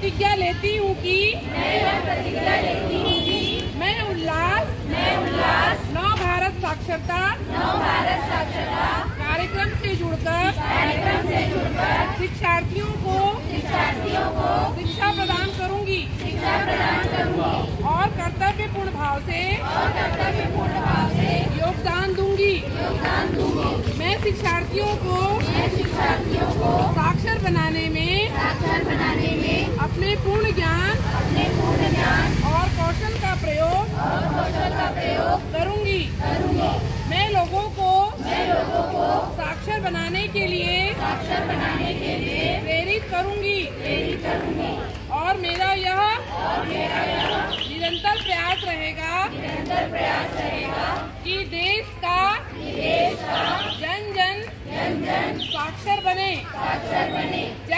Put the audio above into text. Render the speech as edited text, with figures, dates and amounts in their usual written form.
प्रतिज्ञा लेती हूँ कि मैं उल्लास नव भारत साक्षरता कार्यक्रम से जुड़कर शिक्षार्थियों को शिक्षा प्रदान करूँगी और कर्तव्यपूर्ण भाव से योगदान दूंगी। मैं शिक्षार्थियों को साक्षर बनाने में अपने पूर्ण ज्ञान और कौशल का प्रयोग करूंगी। मैं लोगों को साक्षर बनाने के लिए प्रेरित करूंगी और मेरा यह निरंतर प्रयास रहेगा कि देश का जन जन साक्षर बने।